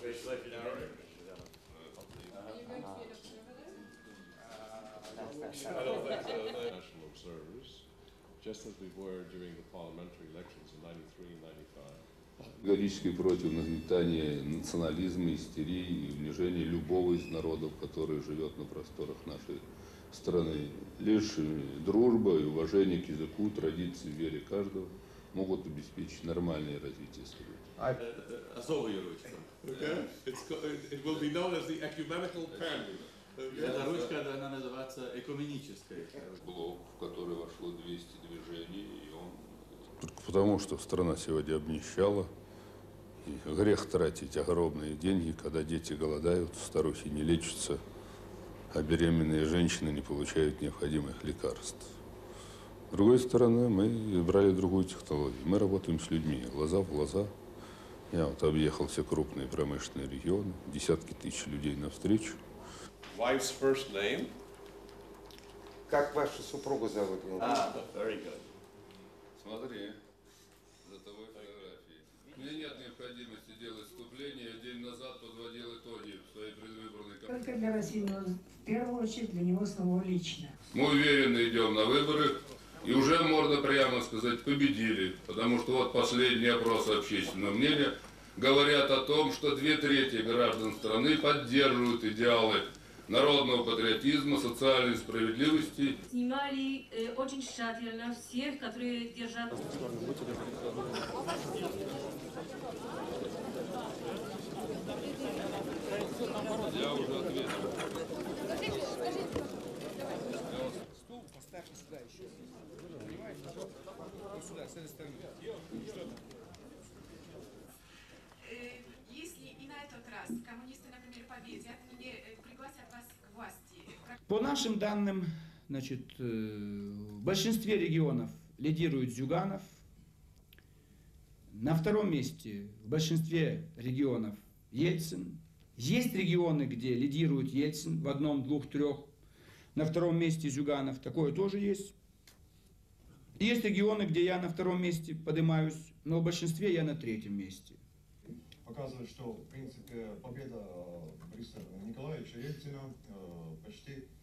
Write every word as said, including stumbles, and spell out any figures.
National observers, just as we were during the parliamentary elections in ninety-three and ninety-five. Категорически против нагнетания национализма, истерии и унижения любого из народов, который живет на просторах нашей страны. Лишь дружба и уважение к языку, традиции, вере каждого могут обеспечить нормальное развитие событий. Особая ручка. It will be known as the ecumenical pen. Эта ручка, она называется экуменической. Блок, в который вошло двести движений, и он... Только потому, что страна сегодня обнищала, и грех тратить огромные деньги, когда дети голодают, старухи не лечатся, а беременные женщины не получают необходимых лекарств. С другой стороны, мы избрали другую технологию. Мы работаем с людьми, глаза в глаза. Я вот объехал все крупные промышленные регионы, десятки тысяч людей навстречу. Wife's first name? Как вашу супругу зовут? Ah, very good. Смотри, за тобой фотографии. Мне нет необходимости делать вступление. Я день назад подводил итоги в своей предвыборной кампании. Только для России, но в первую очередь для него самого лично. Мы уверенно идем на выборы и уже, можно прямо сказать, победили. Потому что вот последние опросы общественного мнения говорят о том, что две трети граждан страны поддерживают идеалы народного патриотизма, социальной справедливости. Снимали э, очень тщательно всех, которые держат... Я уже ответил. Стул поставьте сюда еще. Понимаете? Вот сюда, с этой стороны. Если и на этот раз коммунисты, например, победят, или пригласят вас к власти? По нашим данным, значит, в большинстве регионов лидирует Зюганов. На втором месте в большинстве регионов Ельцин. Есть регионы, где лидирует Ельцин в одном, двух, трех. На втором месте Зюганов. Такое тоже есть. Есть регионы, где я на втором месте поднимаюсь, но в большинстве я на третьем месте. Показывает, что, в принципе, победа Бориса Николаевича Ельцина почти